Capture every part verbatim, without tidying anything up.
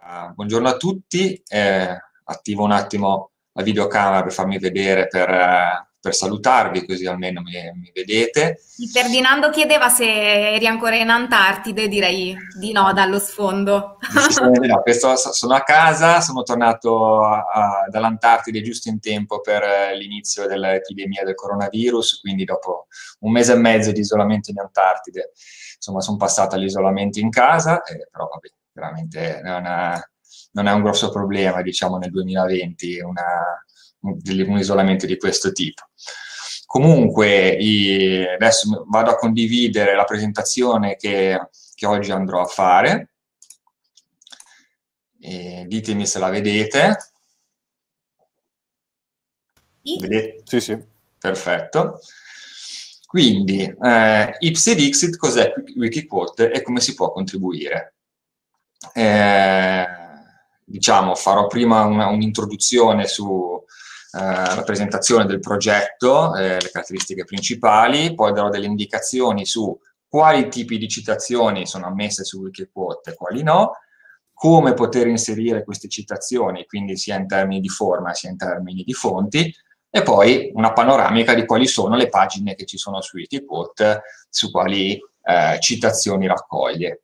Uh, buongiorno a tutti, eh, attivo un attimo la videocamera per farmi vedere, per, uh, per salutarvi, così almeno mi, mi vedete. Ferdinando chiedeva se eri ancora in Antartide, direi di no dallo sfondo. Decisamente no, questo, sono a casa, sono tornato a- a- dall'Antartide giusto in tempo per eh, l'inizio dell'epidemia del coronavirus, quindi dopo un mese e mezzo di isolamento in Antartide, insomma, sono passato all'isolamento in casa, eh, però vabbè, veramente non è, non è un grosso problema, diciamo, nel duemilaventi, una- un, un isolamento di questo tipo. Comunque, i- adesso vado a condividere la presentazione che, che oggi andrò a fare. E ditemi se la vedete. Sì. Vedete? Sì, sì. Perfetto. Quindi, eh, Ipse Dixit, cos'è Wikiquote e come si può contribuire? Eh, diciamo, farò prima una- un'introduzione su eh, la presentazione del progetto, eh, le caratteristiche principali, poi darò delle indicazioni su quali tipi di citazioni sono ammesse su Wikiquote e quali no, come poter inserire queste citazioni, quindi sia in termini di forma sia in termini di fonti, e poi una panoramica di quali sono le pagine che ci sono su Wikiquote, su quali eh, citazioni raccoglie.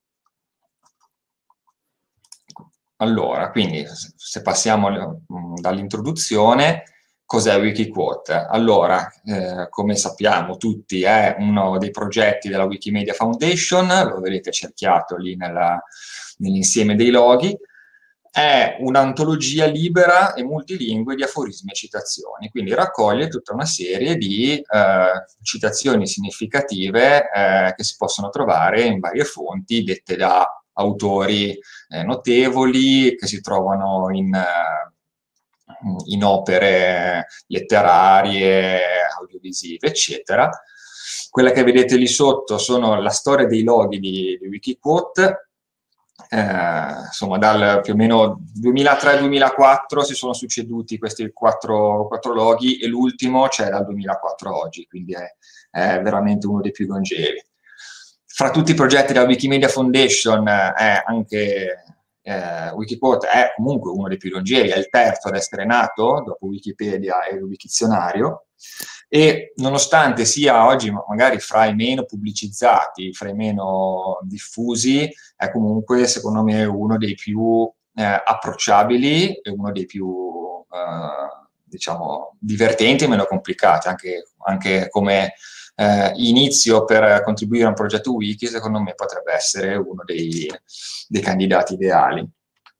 Allora, quindi se passiamo dall'introduzione, cos'è Wikiquote? Allora, eh, come sappiamo tutti, è uno dei progetti della Wikimedia Foundation, lo vedete cerchiato lì nella, nell'insieme dei loghi. È un'antologia libera e multilingue di aforismi e citazioni, quindi raccoglie tutta una serie di eh, citazioni significative eh, che si possono trovare in varie fonti dette da autori eh, notevoli che si trovano in, eh, in opere letterarie, audiovisive, eccetera. Quella che vedete lì sotto sono la storia dei loghi di, di Wikiquote. Eh, insomma, dal più o meno duemilatré-duemilaquattro si sono succeduti questi quattro, quattro loghi e l'ultimo c'è dal duemilaquattro oggi, quindi è, è veramente uno dei più longevi. Fra tutti i progetti della Wikimedia Foundation eh, è anche eh, Wikiquote è comunque uno dei più longevi, è il terzo ad essere nato dopo Wikipedia e il Wikizionario, e nonostante sia oggi magari fra i meno pubblicizzati, fra i meno diffusi, è comunque secondo me uno dei più eh, approcciabili e uno dei più eh, diciamo divertenti e meno complicati, anche, anche come eh, inizio per contribuire a un progetto wiki, secondo me potrebbe essere uno dei, dei candidati ideali.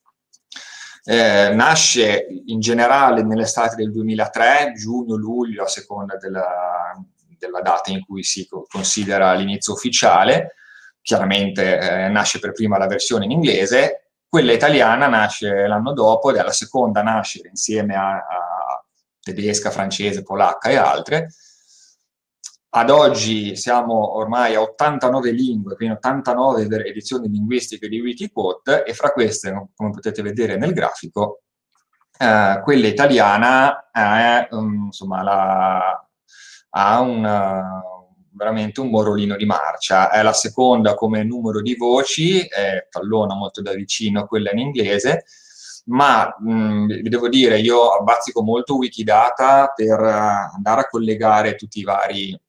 Eh, nasce in generale nell'estate del duemilatré, giugno-luglio, a seconda della, della data in cui si considera l'inizio ufficiale. Chiaramente eh, nasce per prima la versione in inglese, quella italiana nasce l'anno dopo ed è la seconda a nascere insieme a, a tedesca, francese, polacca e altre. Ad oggi siamo ormai a ottantanove lingue, quindi ottantanove edizioni linguistiche di Wikiquote, e fra queste, come potete vedere nel grafico, eh, quella italiana è, um, insomma, la, ha un, veramente un buon rollino di marcia. È la seconda come numero di voci, eh, tallona molto da vicino quella in inglese, ma mh, vi devo dire, io bazzico molto Wikidata per uh, andare a collegare tutti i vari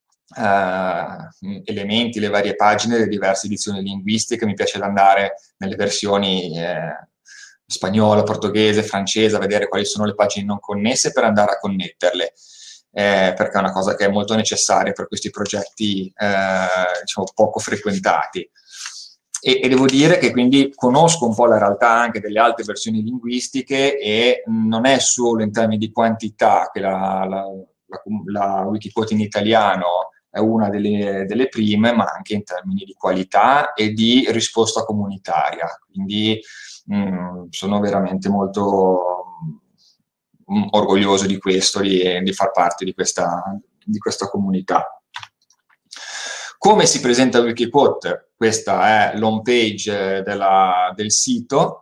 Uh, elementi, le varie pagine delle diverse edizioni linguistiche. Mi piace andare nelle versioni eh, spagnolo, portoghese, francese, a vedere quali sono le pagine non connesse per andare a connetterle, eh, perché è una cosa che è molto necessaria per questi progetti eh, diciamo poco frequentati. E, e devo dire che quindi conosco un po' la realtà anche delle altre versioni linguistiche, e non è solo in termini di quantità che la, la, la, la Wikiquote in italiano è una delle, delle prime, ma anche in termini di qualità e di risposta comunitaria. Quindi mh, sono veramente molto mh, orgoglioso di questo, di, di far parte di questa, di questa comunità. Come si presenta Wikiquote? Questa è l'home page della, del sito,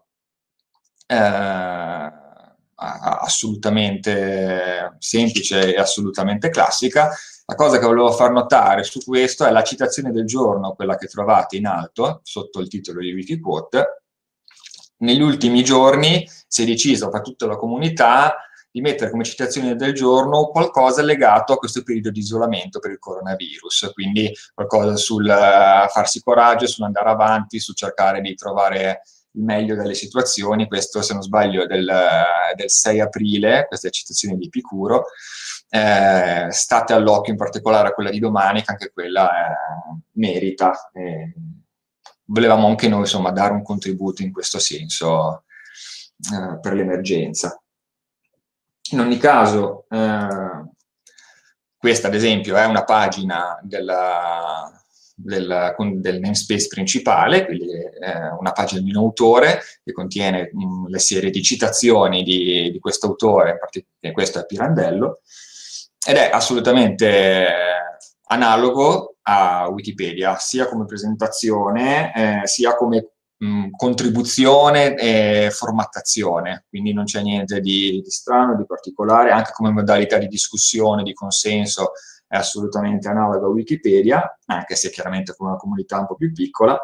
eh, assolutamente semplice e assolutamente classica. La cosa che volevo far notare su questo è la citazione del giorno, quella che trovate in alto, sotto il titolo di Wikiquote, negli ultimi giorni si è deciso per tutta la comunità di mettere come citazione del giorno qualcosa legato a questo periodo di isolamento per il coronavirus, quindi qualcosa sul uh, farsi coraggio, sull'andare avanti, sul cercare di trovare il meglio delle situazioni. Questo, se non sbaglio, è del, uh, del sei aprile, questa è la citazione di Epicuro. Eh, state all'occhio in particolare a quella di domani, che anche quella eh, merita. Eh, volevamo anche noi, insomma, dare un contributo in questo senso eh, per l'emergenza. In ogni caso, eh, questa ad esempio è una pagina della, del, del namespace principale, quindi è una pagina di un autore che contiene mh, le serie di citazioni di, di questo autore, e questo è Pirandello, ed è assolutamente analogo a Wikipedia, sia come presentazione, eh, sia come mh, contribuzione e formattazione, quindi non c'è niente di, di strano, di particolare, anche come modalità di discussione, di consenso, è assolutamente analogo a Wikipedia, anche se chiaramente con una comunità un po' più piccola.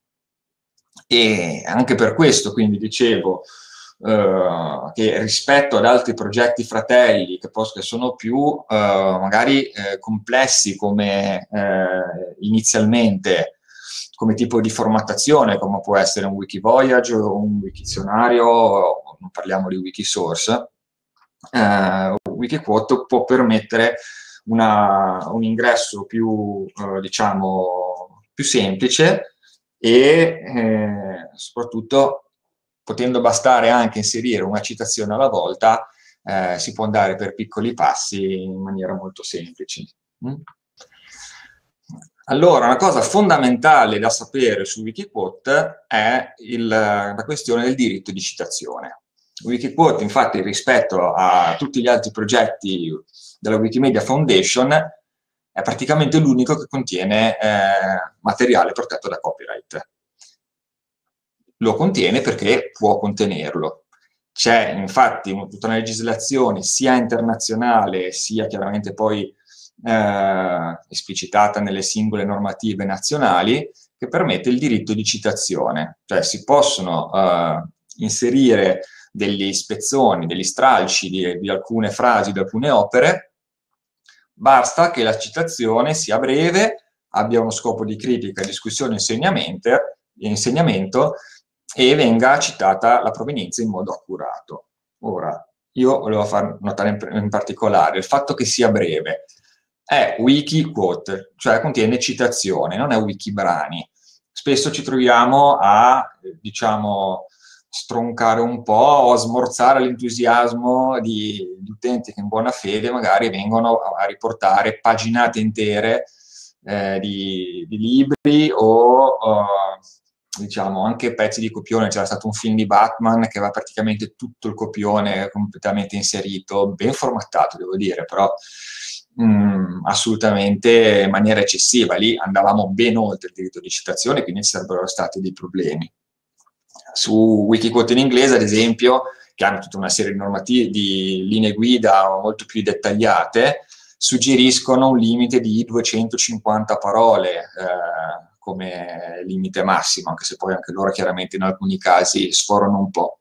E anche per questo, quindi, dicevo, Uh, che rispetto ad altri progetti fratelli che, che sono più uh, magari eh, complessi come eh, inizialmente come tipo di formattazione, come può essere un Wikivoyage o un Wikizionario, non parliamo di Wikisource, uh, Wikiquote può permettere una, un ingresso più, uh, diciamo, più semplice e eh, soprattutto, potendo bastare anche inserire una citazione alla volta, eh, si può andare per piccoli passi in maniera molto semplice. Mm? Allora, una cosa fondamentale da sapere su Wikiquote è il, la questione del diritto di citazione. Wikiquote, infatti, rispetto a tutti gli altri progetti della Wikimedia Foundation, è praticamente l'unico che contiene eh, materiale protetto da copyright. Lo contiene perché può contenerlo. C'è infatti tutta una legislazione sia internazionale sia chiaramente poi eh, esplicitata nelle singole normative nazionali che permette il diritto di citazione, cioè si possono eh, inserire degli spezzoni, degli stralci di, di alcune frasi, di alcune opere, basta che la citazione sia breve, abbia uno scopo di critica, discussione e insegnamento e venga citata la provenienza in modo accurato. Ora, io volevo far notare in, in particolare il fatto che sia breve. È Wikiquote, cioè contiene citazione, non è Wikibrani. Spesso ci troviamo a, diciamo, stroncare un po' o a smorzare l'entusiasmo di, di utenti che in buona fede magari vengono a riportare paginate intere eh, di, di libri o... Uh, diciamo, anche pezzi di copione. C'era stato un film di Batman che aveva praticamente tutto il copione completamente inserito, ben formattato, devo dire, però mh, assolutamente in maniera eccessiva. Lì andavamo ben oltre il diritto di citazione, quindi ci sarebbero stati dei problemi. Su Wikiquote in inglese, ad esempio, che hanno tutta una serie di normative, di linee guida molto più dettagliate, suggeriscono un limite di duecentocinquanta parole eh, come limite massimo, anche se poi anche loro chiaramente in alcuni casi sforano un po'.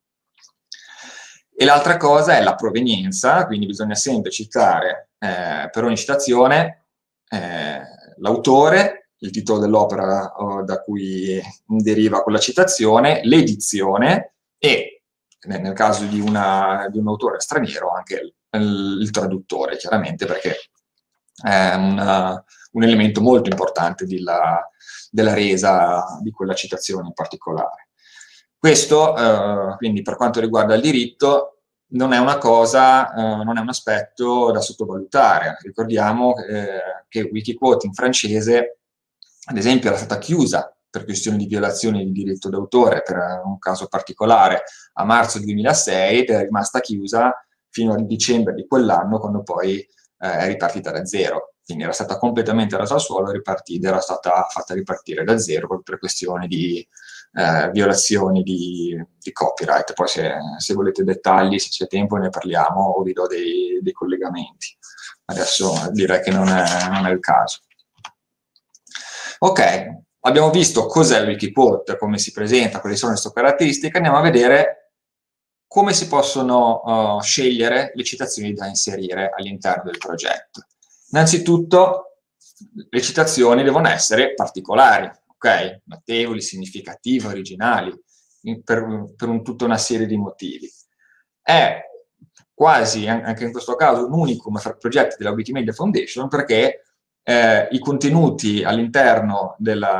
E l'altra cosa è la provenienza, quindi bisogna sempre citare eh, per ogni citazione eh, l'autore, il titolo dell'opera oh, da cui deriva quella citazione, l'edizione e, nel caso di, una, di un autore straniero, anche il, il traduttore, chiaramente, perché è una, un elemento molto importante della, della resa di quella citazione in particolare. Questo, eh, quindi, per quanto riguarda il diritto, non è una cosa, eh, non è un aspetto da sottovalutare. Ricordiamo eh, che Wikiquote in francese, ad esempio, era stata chiusa per questioni di violazione di diritto d'autore, per un caso particolare, a marzo duemilasei, ed è rimasta chiusa fino a dicembre di quell'anno, quando poi eh, è ripartita da zero. Quindi era stata completamente rasa al suolo ed era stata fatta ripartire da zero proprio per questioni di eh, violazioni di, di copyright. Poi se, se volete dettagli, se c'è tempo, ne parliamo o vi do dei, dei collegamenti. Adesso direi che non è, non è il caso. Ok, abbiamo visto cos'è il Wikiquote, come si presenta, quali sono le sue caratteristiche, andiamo a vedere come si possono uh, scegliere le citazioni da inserire all'interno del progetto. Innanzitutto, le citazioni devono essere particolari, ok? Notevoli, significative, originali, per, per un, tutta una serie di motivi. È quasi, anche in questo caso, un unicum fra progetti della Wikimedia Foundation, perché eh, i contenuti all'interno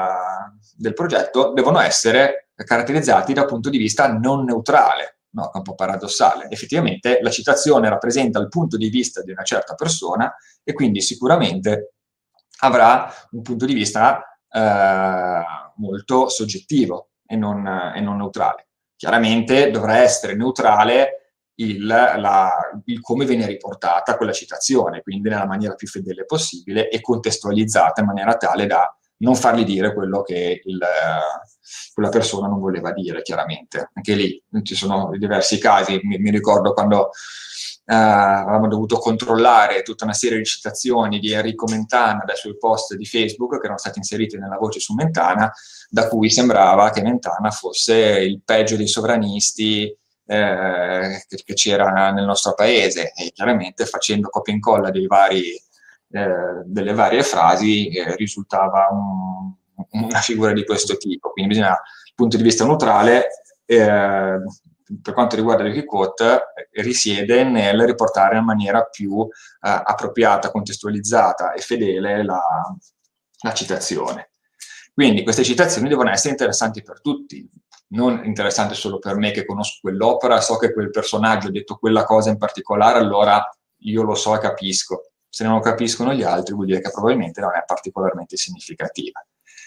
del progetto devono essere caratterizzati da un punto di vista non neutrale, no? È un po' paradossale. Effettivamente la citazione rappresenta il punto di vista di una certa persona e quindi sicuramente avrà un punto di vista eh, molto soggettivo e non, e non neutrale. Chiaramente dovrà essere neutrale Il, la, il come viene riportata quella citazione, quindi nella maniera più fedele possibile e contestualizzata in maniera tale da non fargli dire quello che il, quella persona non voleva dire, chiaramente. Anche lì ci sono diversi casi, mi, mi ricordo quando eh, avevamo dovuto controllare tutta una serie di citazioni di Enrico Mentana dai suoi post di Facebook che erano stati inseriti nella voce su Mentana, da cui sembrava che Mentana fosse il peggio dei sovranisti Eh, che, che c'era nel nostro paese, e chiaramente facendo copia e incolla dei vari, eh, delle varie frasi eh, risultava un, una figura di questo tipo. Quindi bisogna, dal punto di vista neutrale, eh, per quanto riguarda il Wikiquote, eh, risiede nel riportare in maniera più eh, appropriata, contestualizzata e fedele la, la citazione. Quindi queste citazioni devono essere interessanti per tutti, non interessante solo per me che conosco quell'opera, so che quel personaggio ha detto quella cosa in particolare, allora io lo so e capisco. Se non lo capiscono gli altri vuol dire che probabilmente non è particolarmente significativa.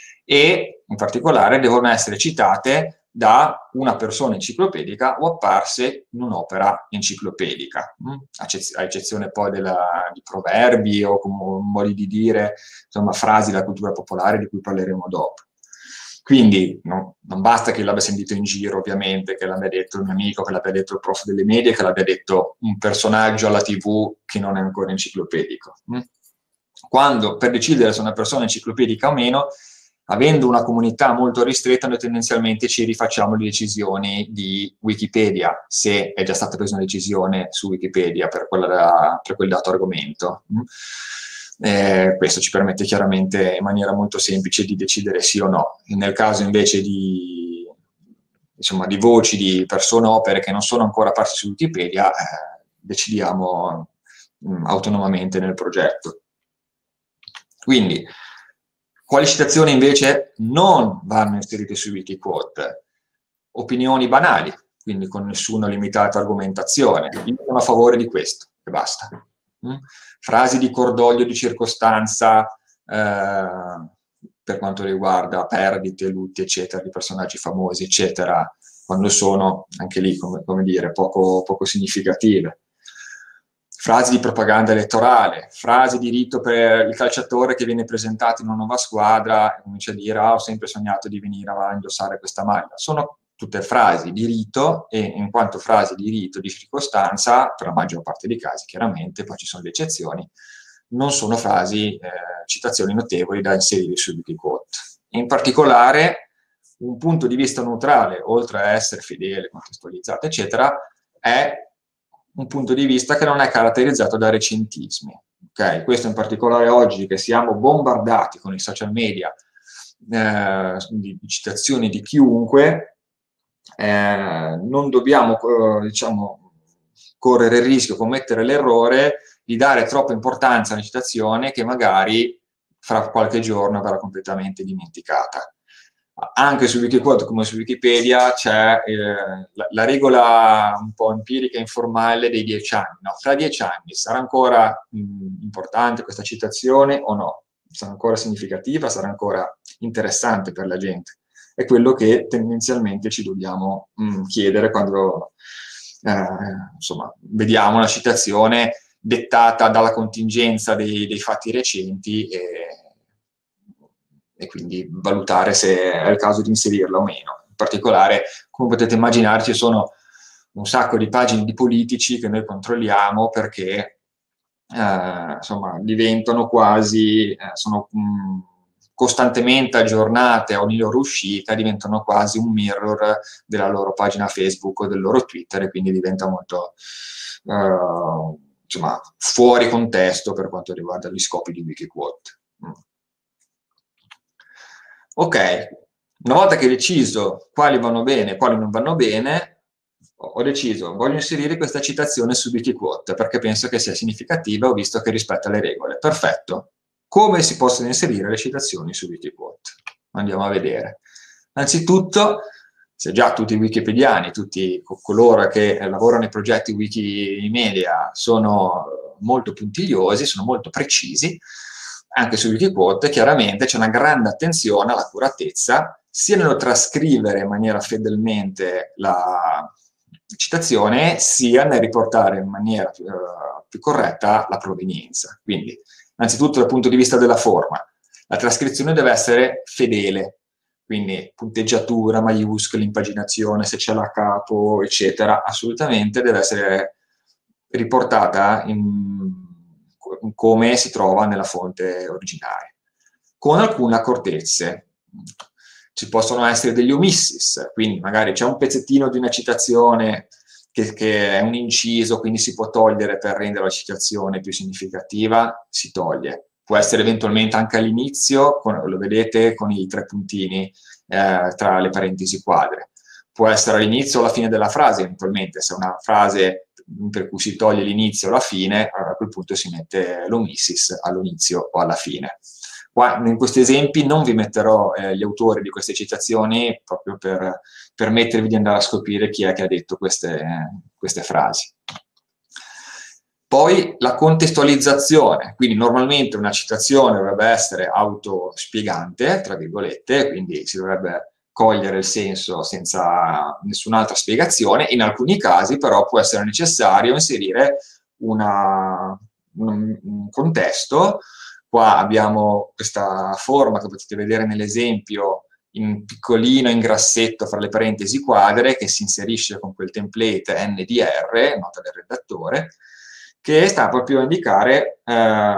E in particolare devono essere citate da una persona enciclopedica o apparse in un'opera enciclopedica, a eccezione poi della, di proverbi o modi di dire, insomma frasi della cultura popolare di cui parleremo dopo. Quindi no, non basta che l'abbia sentito in giro, ovviamente, che l'abbia detto il mio amico, che l'abbia detto il prof delle medie, che l'abbia detto un personaggio alla tivù che non è ancora enciclopedico. Quando, per decidere se una persona è enciclopedica o meno, avendo una comunità molto ristretta, noi tendenzialmente ci rifacciamo le decisioni di Wikipedia, se è già stata presa una decisione su Wikipedia per, quella, per quel dato argomento. Eh, questo ci permette chiaramente in maniera molto semplice di decidere sì o no. Nel caso invece di, insomma, di voci di persone o opere che non sono ancora apparse su Wikipedia, eh, decidiamo mh, autonomamente nel progetto. Quindi, quali citazioni invece non vanno inserite su Wikiquote? Opinioni banali, quindi con nessuna limitata argomentazione. Io sono a favore di questo, e basta. Mm? Frasi di cordoglio, di circostanza, eh, per quanto riguarda perdite, lutti, eccetera, di personaggi famosi, eccetera, quando sono, anche lì, come, come dire, poco, poco significative. Frasi di propaganda elettorale, frasi di rito per il calciatore che viene presentato in una nuova squadra e comincia a dire ah, ho sempre sognato di venire a indossare questa maglia. Sono tutte frasi di rito e in quanto frasi di rito, di circostanza, per la maggior parte dei casi chiaramente, poi ci sono le eccezioni, non sono frasi, eh, citazioni notevoli da inserire su Wikiquote. In particolare, un punto di vista neutrale, oltre a essere fedele, contestualizzato, eccetera, è un punto di vista che non è caratterizzato da recentismi. Okay? Questo in particolare oggi che siamo bombardati con i social media eh, di, di citazioni di chiunque, eh, non dobbiamo eh, diciamo, correre il rischio, commettere l'errore di dare troppa importanza a una citazione che magari fra qualche giorno verrà completamente dimenticata. Anche su Wikiquote come su Wikipedia c'è eh, la, la regola un po' empirica e informale dei dieci anni. No? Fra dieci anni sarà ancora mh, importante questa citazione o no? Sarà ancora significativa? Sarà ancora interessante per la gente? È quello che tendenzialmente ci dobbiamo mh, chiedere quando eh, insomma, vediamo una citazione dettata dalla contingenza dei, dei fatti recenti e e quindi valutare se è il caso di inserirla o meno. In particolare, come potete immaginare, ci sono un sacco di pagine di politici che noi controlliamo perché eh, insomma, diventano quasi, eh, sono mh, costantemente aggiornate a ogni loro uscita, diventano quasi un mirror della loro pagina Facebook o del loro Twitter, e quindi diventa molto uh, insomma, fuori contesto per quanto riguarda gli scopi di Wikiquote. Mm. Ok, una volta che hai deciso quali vanno bene e quali non vanno bene, ho deciso, voglio inserire questa citazione su Wikiquote perché penso che sia significativa, ho visto che rispetta le regole. Perfetto. Come si possono inserire le citazioni su Wikiquote? Andiamo a vedere. Anzitutto, se già tutti i wikipediani, tutti coloro che lavorano nei progetti Wikimedia sono molto puntigliosi, sono molto precisi, anche su Wikiquote chiaramente c'è una grande attenzione all'accuratezza, sia nello trascrivere in maniera fedelmente la citazione, sia nel riportare in maniera più, uh, più corretta la provenienza. Quindi, innanzitutto dal punto di vista della forma, la trascrizione deve essere fedele, quindi punteggiatura, maiuscoli, impaginazione, se c'è la capo, eccetera, assolutamente deve essere riportata in, in come si trova nella fonte originale, con alcune accortezze. Ci possono essere degli omissis, quindi magari c'è un pezzettino di una citazione che, che è un inciso, quindi si può togliere per rendere la citazione più significativa, si toglie. Può essere eventualmente anche all'inizio, lo vedete con i tre puntini eh, tra le parentesi quadre. Può essere all'inizio o alla fine della frase, eventualmente, se è una frase per cui si toglie l'inizio o la fine, a quel punto si mette l'omissis all'inizio o alla fine. Qua, in questi esempi non vi metterò eh, gli autori di queste citazioni proprio per permettervi di andare a scoprire chi è che ha detto queste, eh, queste frasi. Poi la contestualizzazione, quindi normalmente una citazione dovrebbe essere autospiegante, tra virgolette, quindi si dovrebbe cogliere il senso senza nessun'altra spiegazione. In alcuni casi però può essere necessario inserire una, un, un contesto. Qua abbiamo questa forma che potete vedere nell'esempio in piccolino, in grassetto, fra le parentesi quadre, che si inserisce con quel template N D R, nota del redattore, che sta proprio a indicare eh,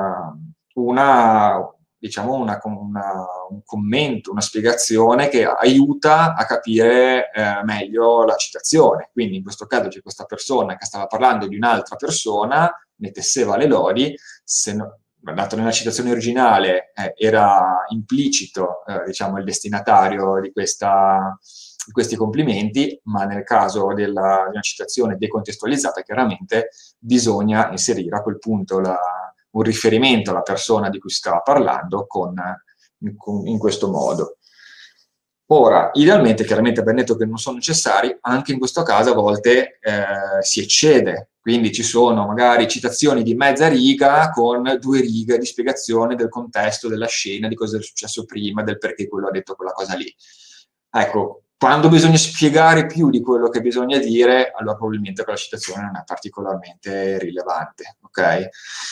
una, diciamo una, una, un commento, una spiegazione che aiuta a capire eh, meglio la citazione. Quindi in questo caso c'è questa persona che stava parlando di un'altra persona, ne tesseva le lodi, se no, dato nella citazione originale eh, era implicito eh, diciamo, il destinatario di, questa, di questi complimenti, ma nel caso della, di una citazione decontestualizzata chiaramente bisogna inserire a quel punto la, un riferimento alla persona di cui si stava parlando con, in, in questo modo. Ora, idealmente, chiaramente abbiamo detto che non sono necessari, anche in questo caso a volte eh, si eccede, quindi ci sono magari citazioni di mezza riga con due righe di spiegazione del contesto, della scena, di cosa è successo prima, del perché quello ha detto quella cosa lì. Ecco, quando bisogna spiegare più di quello che bisogna dire, allora probabilmente quella citazione non è particolarmente rilevante, ok?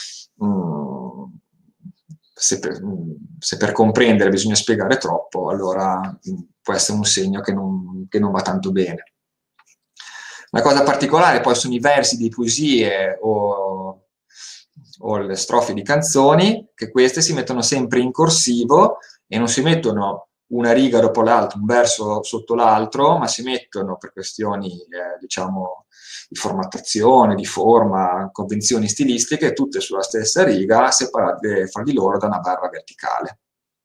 Mm. Se per, se per comprendere bisogna spiegare troppo, allora mh, può essere un segno che non, che non va tanto bene. Una cosa particolare poi sono i versi di poesie o, o le strofe di canzoni, che queste si mettono sempre in corsivo e non si mettono una riga dopo l'altra, un verso sotto l'altro, ma si mettono per questioni, eh, diciamo, di formattazione, di forma, convenzioni stilistiche, tutte sulla stessa riga, separate fra di loro da una barra verticale.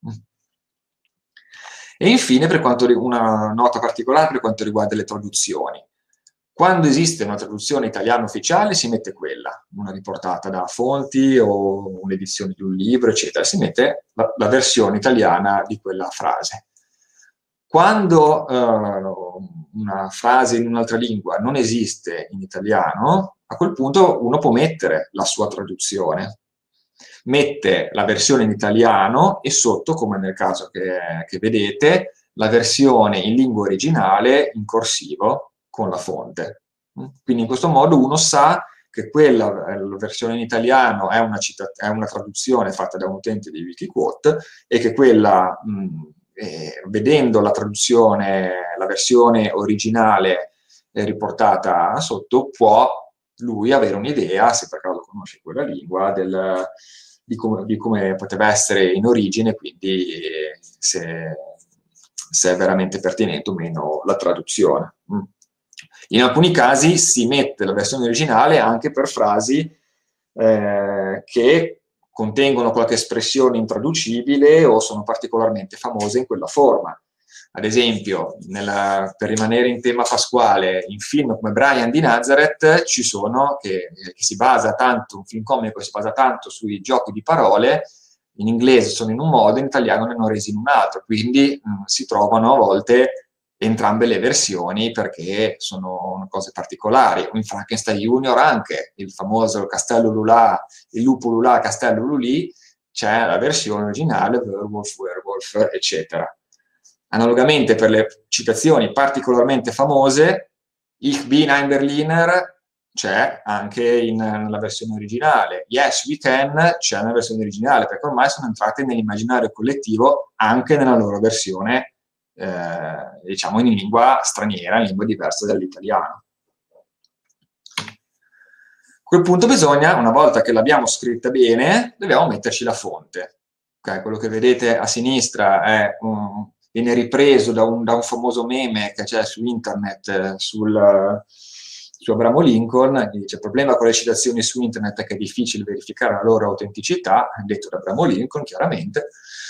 E infine, per quanto, una nota particolare per quanto riguarda le traduzioni. Quando esiste una traduzione italiana ufficiale si mette quella, una riportata da fonti o un'edizione di un libro, eccetera, si mette la, la versione italiana di quella frase. Quando uh, una frase in un'altra lingua non esiste in italiano, a quel punto uno può mettere la sua traduzione. Mette la versione in italiano e sotto, come nel caso che, che vedete, la versione in lingua originale in corsivo con la fonte. Quindi in questo modo uno sa che quella la versione in italiano è una, è una traduzione fatta da un utente di Wikiquote e che quella... Mh, Eh, vedendo la traduzione, la versione originale eh, riportata sotto, può lui avere un'idea, se per caso conosce quella lingua, del, di come, di come poteva essere in origine, quindi eh, se, se è veramente pertinente o meno la traduzione. Mm. In alcuni casi si mette la versione originale anche per frasi eh, che contengono qualche espressione intraducibile o sono particolarmente famose in quella forma. Ad esempio, nella, per rimanere in tema pasquale, in film come Brian di Nazareth ci sono, che, che si basa tanto, un film comico che si basa tanto sui giochi di parole, in inglese sono in un modo, in italiano ne hanno resi in un altro, quindi mh, si trovano a volte entrambe le versioni perché sono cose particolari. O in Frankenstein Junior anche, il famoso Castello Lulà, il lupo Lulà, Castello Lulì, c'è la versione originale, Werewolf, Werewolf, eccetera. Analogamente per le citazioni particolarmente famose, Ich bin ein Berliner c'è anche in, nella versione originale, Yes We Can c'è nella versione originale, perché ormai sono entrate nell'immaginario collettivo anche nella loro versione, eh, diciamo in lingua straniera, in lingua diversa dall'italiano. A quel punto bisogna, una volta che l'abbiamo scritta bene, dobbiamo metterci la fonte. Okay, quello che vedete a sinistra è un, viene ripreso da un, da un famoso meme che c'è su internet, eh, sul, su Abramo Lincoln, che dice: il problema con le citazioni su internet è che è difficile verificare la loro autenticità, detto da Abramo Lincoln, chiaramente.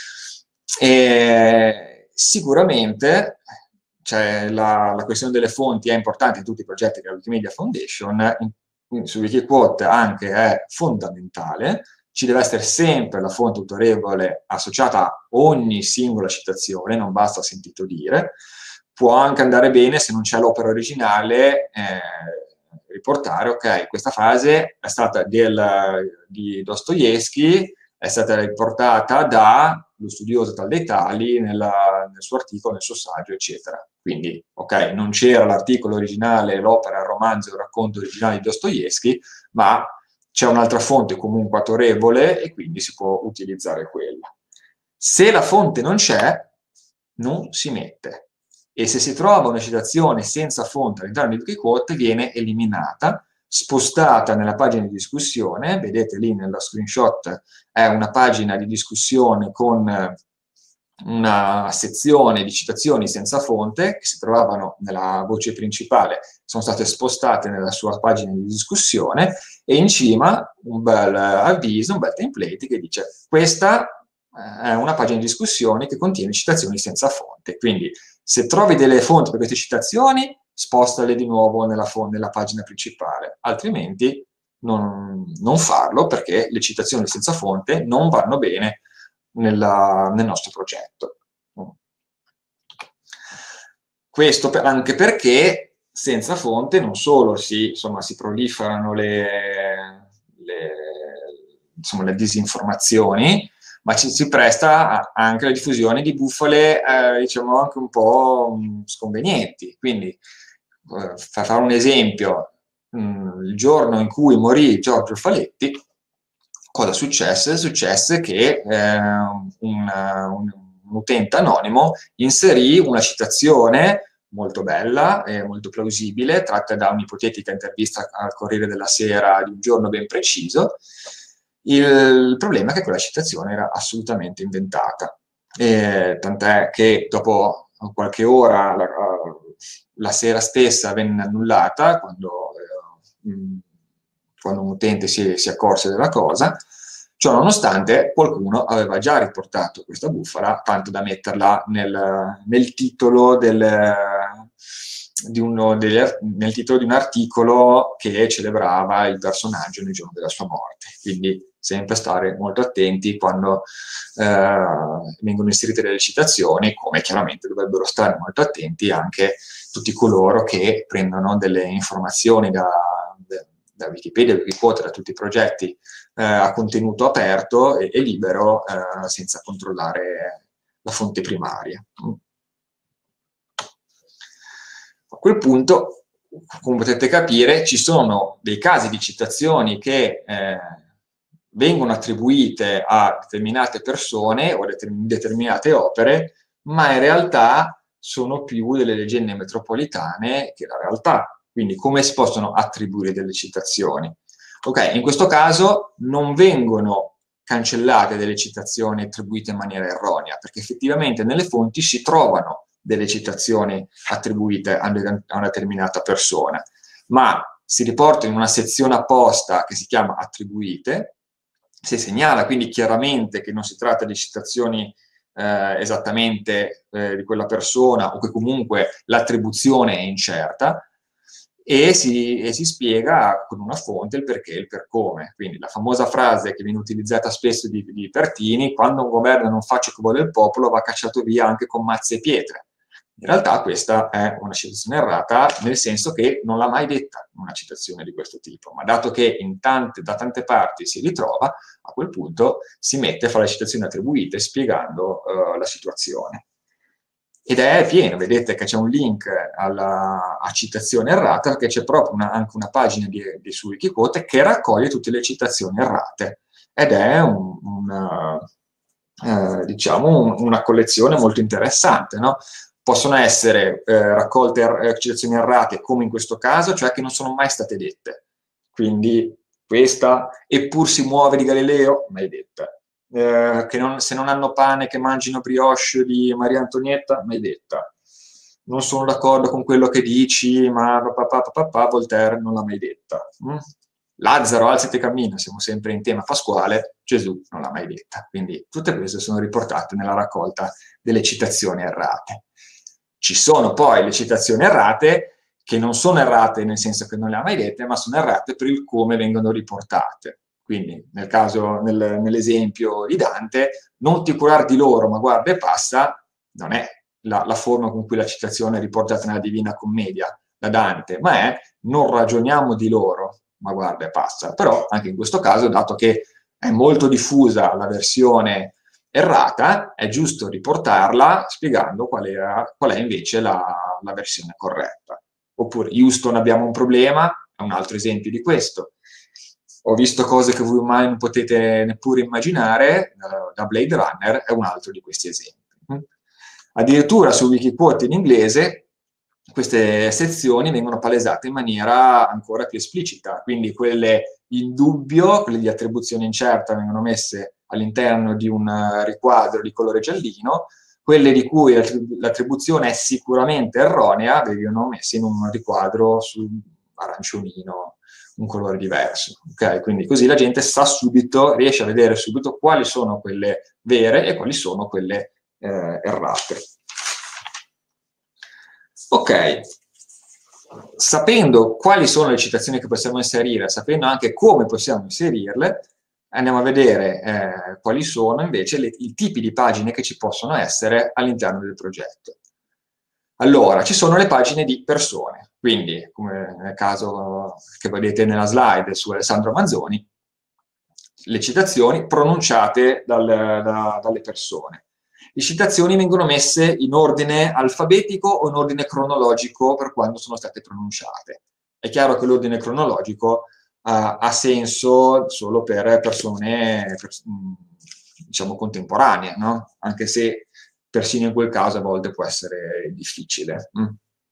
E sicuramente cioè, la, la questione delle fonti è importante in tutti i progetti della Wikimedia Foundation, in, in, su Wikiquote anche è fondamentale. Ci deve essere sempre la fonte autorevole associata a ogni singola citazione, non basta sentito dire. Può anche andare bene, se non c'è l'opera originale, eh, riportare, ok, questa frase è stata del, di Dostoevsky, è stata riportata da lo studioso tal dei tali nella, nel suo articolo, nel suo saggio, eccetera. Quindi, ok, non c'era l'articolo originale, l'opera, il romanzo, il racconto originale di Dostoevsky, ma c'è un'altra fonte comunque autorevole e quindi si può utilizzare quella. Se la fonte non c'è, non si mette. E se si trova una citazione senza fonte all'interno di Wikiquote, viene eliminata, spostata nella pagina di discussione. Vedete lì nello screenshot è una pagina di discussione con una sezione di citazioni senza fonte che si trovavano nella voce principale, sono state spostate nella sua pagina di discussione e in cima un bel avviso, un bel template che dice: questa è una pagina di discussione che contiene citazioni senza fonte. Quindi se trovi delle fonti per queste citazioni, spostale di nuovo nella, nella pagina principale, altrimenti non, non farlo, perché le citazioni senza fonte non vanno bene nella, nel nostro progetto. Questo per, anche perché senza fonte non solo si, insomma, si proliferano le, le, insomma, le disinformazioni, ma ci si presta anche alla diffusione di bufale, eh, diciamo, anche un po' sconvenienti. Quindi, eh, per fare un esempio, mh, il giorno in cui morì Giorgio Faletti, cosa successe? Successe che eh, un, un, un utente anonimo inserì una citazione molto bella e molto plausibile, tratta da un'ipotetica intervista al Corriere della Sera di un giorno ben preciso. Il problema è che quella citazione era assolutamente inventata, e tant'è che dopo qualche ora, la, la sera stessa, venne annullata, quando, eh, quando un utente si, si accorse della cosa. Ciò nonostante, qualcuno aveva già riportato questa bufala, tanto da metterla nel, nel titolo del... Di uno degli, nel titolo di un articolo che celebrava il personaggio nel giorno della sua morte. Quindi sempre stare molto attenti quando eh, vengono inserite delle citazioni, come chiaramente dovrebbero stare molto attenti anche tutti coloro che prendono delle informazioni da, da Wikipedia, Wikiquote, da tutti i progetti eh, a contenuto aperto e, e libero, eh, senza controllare la fonte primaria. A quel punto, come potete capire, ci sono dei casi di citazioni che eh, vengono attribuite a determinate persone o a determinate opere, ma in realtà sono più delle leggende metropolitane che la realtà. Quindi come si possono attribuire delle citazioni? Ok, in questo caso non vengono cancellate delle citazioni attribuite in maniera erronea, perché effettivamente nelle fonti si trovano delle citazioni attribuite a una determinata persona, ma si riporta in una sezione apposta che si chiama attribuite, si segnala quindi chiaramente che non si tratta di citazioni eh, esattamente eh, di quella persona, o che comunque l'attribuzione è incerta, e si, e si spiega con una fonte il perché e il per come. Quindi la famosa frase che viene utilizzata spesso di, di Pertini: quando un governo non fa ciò che vuole il popolo, va cacciato via anche con mazze e pietre. In realtà questa è una citazione errata, nel senso che non l'ha mai detta una citazione di questo tipo, ma dato che in tante, da tante parti si ritrova, a quel punto si mette a fare le citazioni attribuite spiegando uh, la situazione. Ed è pieno, vedete che c'è un link alla, a citazione errata, perché c'è proprio una, anche una pagina di, di su Wikiquote che raccoglie tutte le citazioni errate, ed è un, una, eh, diciamo un, una collezione molto interessante, no? Possono essere eh, raccolte er citazioni errate, come in questo caso, cioè che non sono mai state dette. Quindi questa, eppur si muove di Galileo, mai detta. Eh, che non, se non hanno pane che mangino brioche di Maria Antonietta, mai detta. Non sono d'accordo con quello che dici, ma papà, papà, papà, Voltaire non l'ha mai detta. Mm? Lazzaro, alzati e cammina, siamo sempre in tema pasquale, Gesù non l'ha mai detta. Quindi tutte queste sono riportate nella raccolta delle citazioni errate. Ci sono poi le citazioni errate che non sono errate nel senso che non le ha mai dette, ma sono errate per il come vengono riportate. Quindi nel caso, nel, nell'esempio di Dante, non ti curar di loro, ma guarda e passa, non è la, la forma con cui la citazione è riportata nella Divina Commedia da Dante, ma è non ragioniamo di loro, ma guarda e passa. Però anche in questo caso, dato che è molto diffusa la versione errata, è giusto riportarla spiegando qual, era, qual è invece la, la versione corretta. Oppure Houston, abbiamo un problema, è un altro esempio di questo. Ho visto cose che voi mai non potete neppure immaginare, da Blade Runner è un altro di questi esempi. Addirittura su Wikiquote in inglese queste sezioni vengono palesate in maniera ancora più esplicita, quindi quelle in dubbio, quelle di attribuzione incerta, vengono messe all'interno di un riquadro di colore giallino, quelle di cui l'attribuzione è sicuramente erronea vengono messe in un riquadro su aranciolino, un colore diverso. Okay? Quindi così la gente sa subito, riesce a vedere subito quali sono quelle vere e quali sono quelle eh, errate. Ok, sapendo quali sono le citazioni che possiamo inserire, sapendo anche come possiamo inserirle, andiamo a vedere eh, quali sono invece le, i tipi di pagine che ci possono essere all'interno del progetto. Allora, ci sono le pagine di persone, quindi come nel caso che vedete nella slide su Alessandro Manzoni, le citazioni pronunciate dal, da, dalle persone. Le citazioni vengono messe in ordine alfabetico o in ordine cronologico per quando sono state pronunciate. È chiaro che l'ordine cronologico uh, ha senso solo per persone, per, diciamo, contemporanee, no? Anche se persino in quel caso a volte può essere difficile. Mm.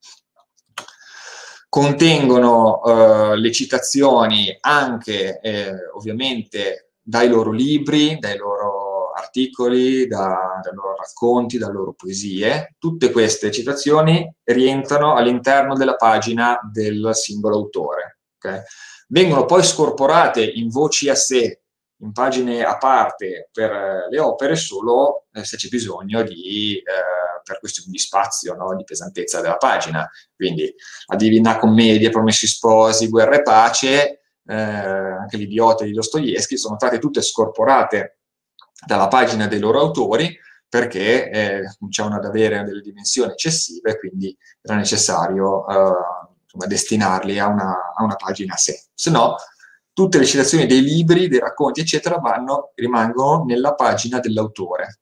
Contengono uh, le citazioni anche, eh, ovviamente, dai loro libri, dai loro articoli, da, dai loro racconti, dalle loro poesie. Tutte queste citazioni rientrano all'interno della pagina del singolo autore. Okay? Vengono poi scorporate in voci a sé, in pagine a parte per le opere solo eh, se c'è bisogno di, eh, per questioni di spazio, no? Di pesantezza della pagina. Quindi la Divina Commedia, Promessi Sposi, Guerra e Pace, eh, anche l'Idiota di Dostoevskij, sono state tutte scorporate dalla pagina dei loro autori perché eh, cominciavano ad avere delle dimensioni eccessive, quindi era necessario eh, insomma, destinarli a una, a una pagina a sé. Se no, tutte le citazioni dei libri, dei racconti, eccetera, vanno, rimangono nella pagina dell'autore.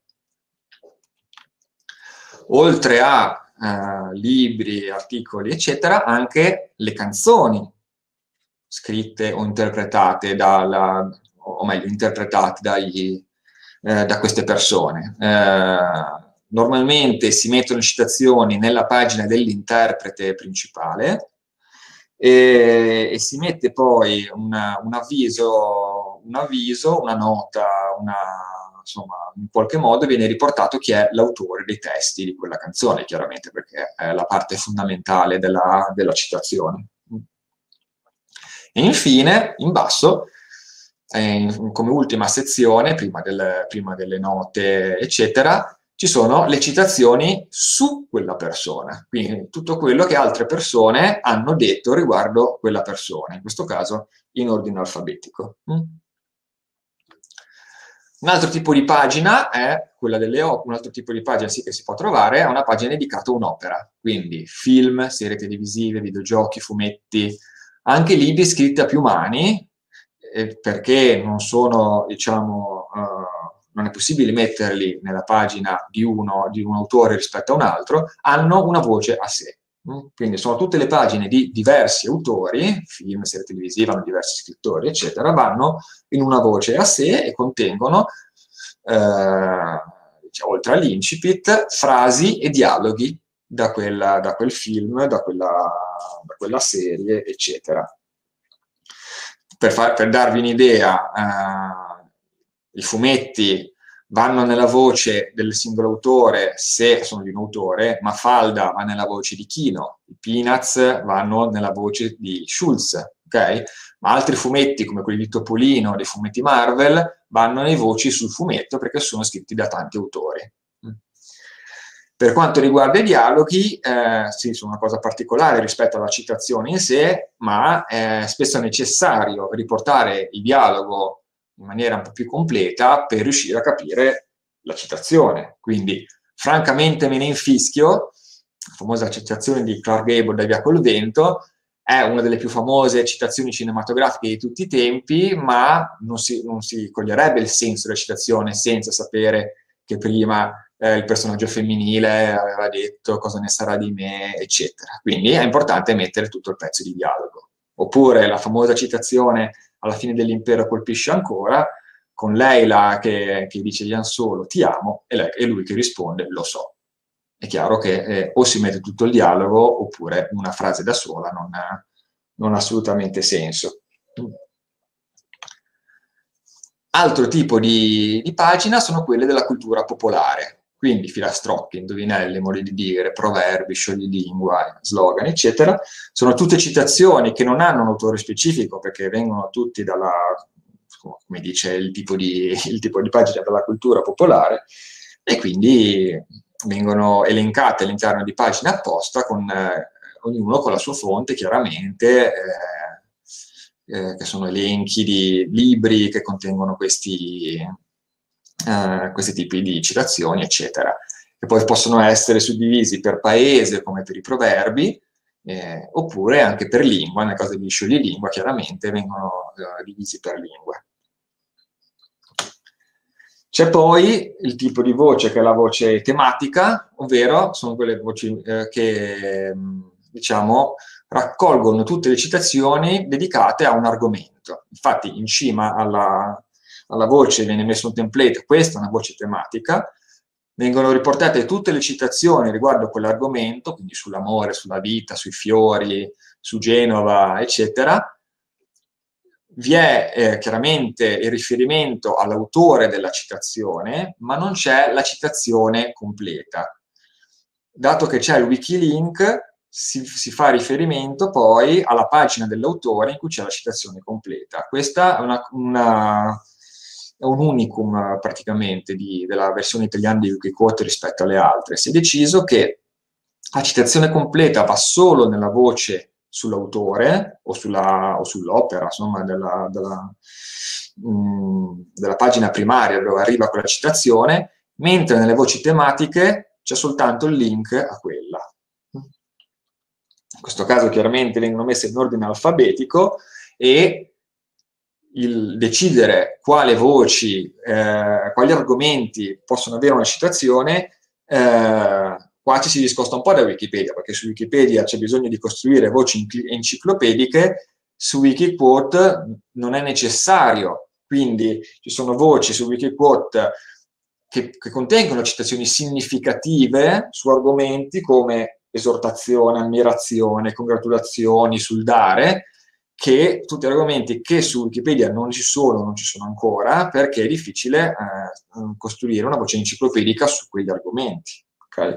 Oltre a eh, libri, articoli, eccetera, anche le canzoni scritte o interpretate dalla, o meglio, interpretate dagli, eh, da queste persone. Eh, normalmente si mettono citazioni nella pagina dell'interprete principale, E, e si mette poi una, un avviso un avviso, una nota, una, insomma, in qualche modo viene riportato chi è l'autore dei testi di quella canzone, chiaramente, perché è la parte fondamentale della, della citazione. E infine, in basso, eh, come ultima sezione, prima, del, prima delle note, eccetera, ci sono le citazioni su quella persona, quindi tutto quello che altre persone hanno detto riguardo quella persona, in questo caso in ordine alfabetico. Un altro tipo di pagina è quella delle opere, un altro tipo di pagina sì che si può trovare, è una pagina dedicata a un'opera, quindi film, serie televisive, videogiochi, fumetti, anche libri scritti a più mani, eh, perché non sono, diciamo, uh, non è possibile metterli nella pagina di uno, di un autore rispetto a un altro, hanno una voce a sé. Quindi sono tutte le pagine di diversi autori, film, serie televisive, hanno diversi scrittori, eccetera, vanno in una voce a sé e contengono, eh, diciamo, oltre all'incipit, frasi e dialoghi da, quella, da quel film, da quella, da quella serie, eccetera. Per, far, per darvi un'idea, eh, i fumetti vanno nella voce del singolo autore se sono di un autore, Mafalda va nella voce di Kino, i Peanuts vanno nella voce di Schulz, ok? Ma altri fumetti, come quelli di Topolino, dei fumetti Marvel, vanno nei voci sul fumetto perché sono scritti da tanti autori. Per quanto riguarda i dialoghi, eh, sì, sono una cosa particolare rispetto alla citazione in sé, ma eh, spesso è necessario riportare il dialogo in maniera un po' più completa per riuscire a capire la citazione. Quindi, francamente me ne infischio, la famosa citazione di Clark Gable da Via col vento, è una delle più famose citazioni cinematografiche di tutti i tempi, ma non si, non si coglierebbe il senso della citazione senza sapere che prima eh, il personaggio femminile aveva detto cosa ne sarà di me, eccetera. Quindi è importante mettere tutto il pezzo di dialogo. Oppure la famosa citazione alla fine dell'impero colpisce ancora, con Leila che, che dice a Han Solo ti amo, e, lei, e lui che risponde lo so. È chiaro che eh, o si mette tutto il dialogo, oppure una frase da sola non ha, non ha assolutamente senso. Altro tipo di, di pagina sono quelle della cultura popolare, quindi filastrocchi, indovinelli, modi di dire, proverbi, scioglilingua, slogan, eccetera. Sono tutte citazioni che non hanno un autore specifico perché vengono tutti dalla, come dice il tipo di, il tipo di pagina della cultura popolare, e quindi vengono elencate all'interno di pagine apposta, con eh, ognuno con la sua fonte, chiaramente, eh, eh, che sono elenchi di libri che contengono questi, eh, questi tipi di citazioni, eccetera. E poi possono essere suddivisi per paese, come per i proverbi, eh, oppure anche per lingua, nel caso di scioglilingua, chiaramente vengono eh, divisi per lingua. C'è poi il tipo di voce che è la voce tematica, ovvero sono quelle voci eh, che, diciamo, raccolgono tutte le citazioni dedicate a un argomento. Infatti in cima alla, alla voce viene messo un template, questa è una voce tematica, vengono riportate tutte le citazioni riguardo a quell'argomento, quindi sull'amore, sulla vita, sui fiori, su Genova, eccetera. Vi è eh, chiaramente il riferimento all'autore della citazione, ma non c'è la citazione completa. Dato che c'è il Wikilink, si, si fa riferimento poi alla pagina dell'autore in cui c'è la citazione completa. Questa è, una, una, è un unicum praticamente di, della versione italiana di Wikiquote rispetto alle altre. Si è deciso che la citazione completa va solo nella voce sull'autore o, sulla, o sull'opera, insomma, della, della, mh, della pagina primaria dove arriva quella citazione, mentre nelle voci tematiche c'è soltanto il link a quella. In questo caso chiaramente vengono messe in ordine alfabetico e il decidere quali voci, eh, quali argomenti possono avere una citazione, eh, qua ci si discosta un po' da Wikipedia, perché su Wikipedia c'è bisogno di costruire voci enciclopediche, su Wikiquote non è necessario, quindi ci sono voci su Wikiquote che, che contengono citazioni significative su argomenti come esortazione, ammirazione, congratulazioni sul dare, che tutti argomenti che su Wikipedia non ci sono, non ci sono ancora, perché è difficile eh, costruire una voce enciclopedica su quegli argomenti. Okay?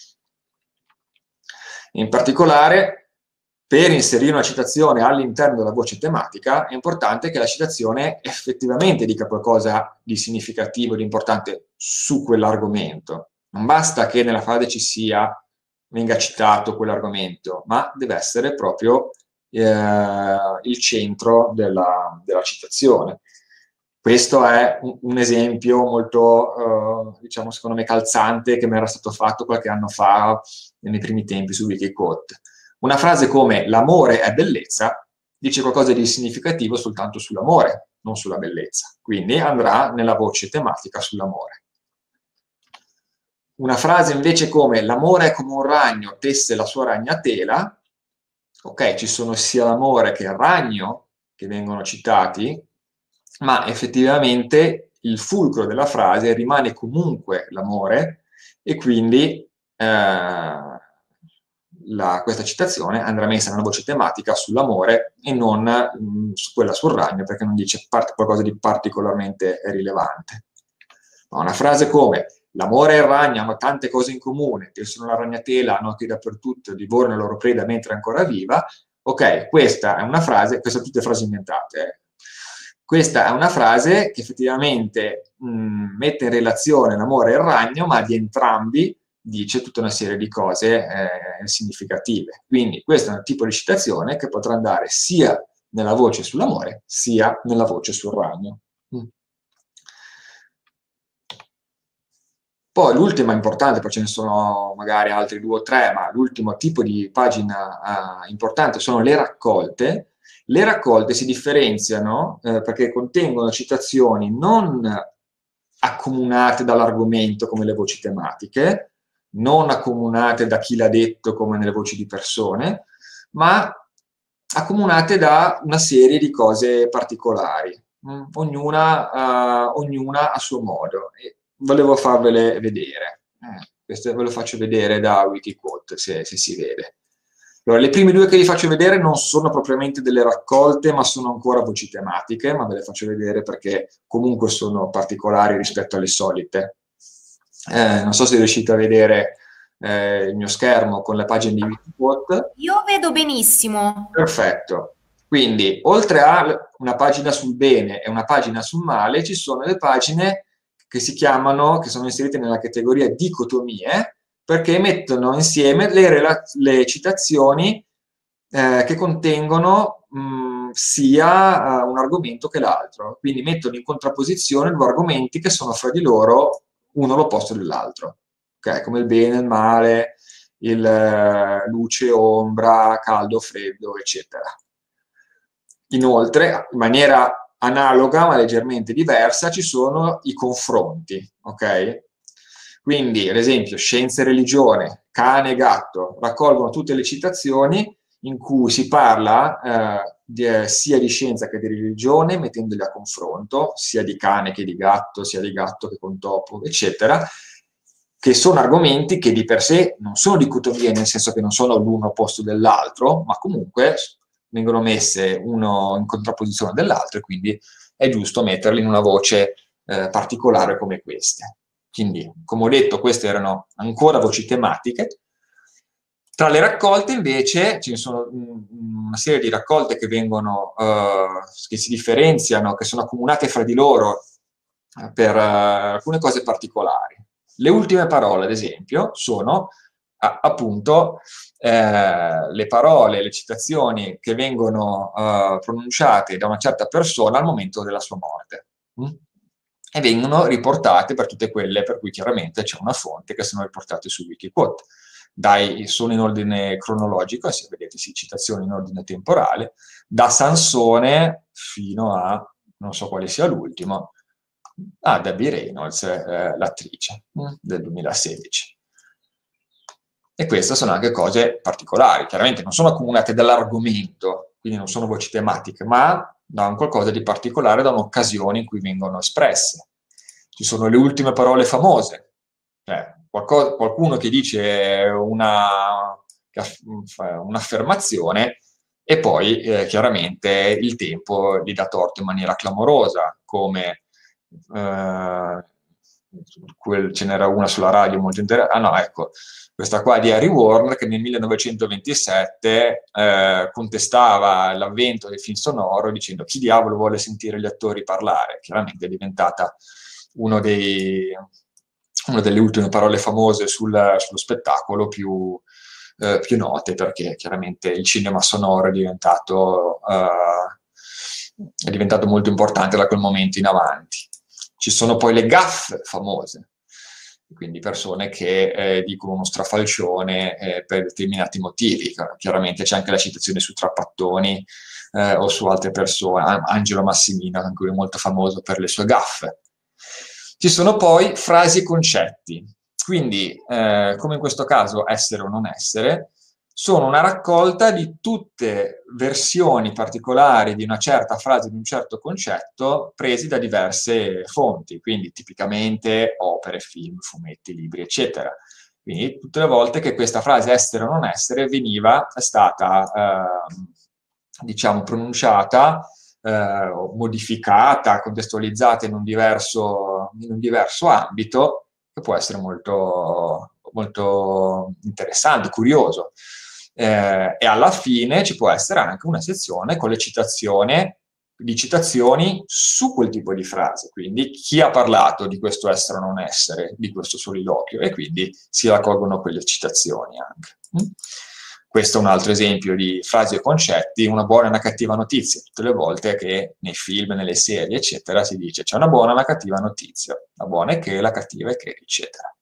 In particolare, per inserire una citazione all'interno della voce tematica, è importante che la citazione effettivamente dica qualcosa di significativo, di importante su quell'argomento. Non basta che nella frase ci sia, venga citato quell'argomento, ma deve essere proprio eh, il centro della, della citazione. Questo è un, un esempio molto, eh, diciamo, secondo me calzante, che mi era stato fatto qualche anno fa, nei primi tempi su Wikiquote. Una frase come "l'amore è bellezza" dice qualcosa di significativo soltanto sull'amore, non sulla bellezza. Quindi andrà nella voce tematica sull'amore. Una frase invece come "l'amore è come un ragno, tesse la sua ragnatela", ok, ci sono sia l'amore che il ragno che vengono citati, ma effettivamente il fulcro della frase rimane comunque l'amore, e quindi eh, la, questa citazione andrà messa nella voce tematica sull'amore e non mh, su quella sul ragno, perché non dice part- qualcosa di particolarmente rilevante. Ma una frase come "l'amore e il ragno hanno tante cose in comune, tessono la ragnatela, hanno occhi dappertutto, divorano la loro preda mentre è ancora viva", ok, questa è una frase, queste sono tutte frasi inventate, eh. Questa è una frase che effettivamente mh, mette in relazione l'amore e il ragno, ma di entrambi dice tutta una serie di cose eh, significative. Quindi questo è un tipo di citazione che potrà andare sia nella voce sull'amore, sia nella voce sul ragno. Mm. Poi l'ultima importante, poi ce ne sono magari altri due o tre, ma l'ultimo tipo di pagina uh, importante sono le raccolte. Le raccolte si differenziano eh, perché contengono citazioni non accomunate dall'argomento come le voci tematiche, non accomunate da chi l'ha detto come nelle voci di persone, ma accomunate da una serie di cose particolari, mm, ognuna, uh, ognuna a suo modo. E volevo farvele vedere. Eh, questo ve lo faccio vedere da Wikiquote, se, se si vede. Allora, le prime due che vi faccio vedere non sono propriamente delle raccolte, ma sono ancora voci tematiche, ma ve le faccio vedere perché comunque sono particolari rispetto alle solite. Eh, non so se riuscite a vedere eh, il mio schermo con le pagine di Wikiquote. Io vedo benissimo. Perfetto. Quindi, oltre a una pagina sul bene e una pagina sul male, ci sono le pagine che si chiamano, che sono inserite nella categoria dicotomie, perché mettono insieme le, le citazioni eh, che contengono mh, sia uh, un argomento che l'altro. Quindi mettono in contrapposizione due argomenti che sono fra di loro uno l'opposto dell'altro. Okay? Come il bene, il male, il uh, luce, ombra, caldo, freddo, eccetera. Inoltre, in maniera analoga ma leggermente diversa, ci sono i confronti, ok? Quindi, ad esempio, scienza e religione, cane e gatto, raccolgono tutte le citazioni in cui si parla eh, di, eh, sia di scienza che di religione, mettendoli a confronto, sia di cane che di gatto, sia di gatto che con topo, eccetera, che sono argomenti che di per sé non sono dicotomie, nel senso che non sono l'uno opposto dell'altro, ma comunque vengono messe uno in contrapposizione dell'altro, e quindi è giusto metterli in una voce eh, particolare come queste. Quindi, come ho detto, queste erano ancora voci tematiche. Tra le raccolte, invece, ci sono una serie di raccolte che vengono, eh, che si differenziano, che sono accomunate fra di loro eh, per eh, alcune cose particolari. Le ultime parole, ad esempio, sono a, appunto eh, le parole, le citazioni che vengono eh, pronunciate da una certa persona al momento della sua morte. Mm? E vengono riportate per tutte quelle per cui chiaramente c'è una fonte, che sono riportate su Wikiquote. Dai, sono in ordine cronologico, se vedete sì, citazioni in ordine temporale, da Sansone fino a, non so quale sia l'ultimo, a Debbie Reynolds, eh, l'attrice, mm, del duemilasedici. E queste sono anche cose particolari, chiaramente non sono accomunate dall'argomento, quindi non sono voci tematiche, ma da un qualcosa di particolare, da un'occasione in cui vengono espresse. Ci sono le ultime parole famose, cioè, qualcosa, qualcuno che dice una, un'affermazione, E poi eh, chiaramente il tempo gli dà torto in maniera clamorosa, come eh, quel, ce n'era una sulla radio molto interessante. Ah no, ecco, questa qua di Harry Warner che nel millenovecentoventisette eh, contestava l'avvento del film sonoro dicendo chi diavolo vuole sentire gli attori parlare. Chiaramente è diventata uno dei, una delle ultime parole famose sul, sullo spettacolo più, eh, più note, perché chiaramente il cinema sonoro è diventato, eh, è diventato molto importante da quel momento in avanti. Ci sono poi le gaffe famose, quindi persone che eh, dicono uno strafalcione eh, per determinati motivi. Chiaramente c'è anche la citazione su Trapattoni eh, o su altre persone, Angelo Massimino, anche lui è molto famoso per le sue gaffe. Ci sono poi frasi e concetti, quindi eh, come in questo caso essere o non essere, sono una raccolta di tutte versioni particolari di una certa frase, di un certo concetto, presi da diverse fonti, quindi tipicamente opere, film, fumetti, libri, eccetera. Quindi tutte le volte che questa frase essere o non essere veniva, è stata, eh, diciamo, pronunciata, eh, modificata, contestualizzata in un diverso, in un diverso ambito, che può essere molto, molto interessante, curioso. Eh, e alla fine ci può essere anche una sezione con le citazioni, di citazioni su quel tipo di frase, quindi chi ha parlato di questo essere o non essere, di questo soliloquio, e quindi si raccolgono quelle citazioni anche. Questo è un altro esempio di frasi e concetti, una buona e una cattiva notizia, tutte le volte che nei film, nelle serie, eccetera, si dice c'è una buona e una cattiva notizia, la buona è che, la cattiva è che, eccetera.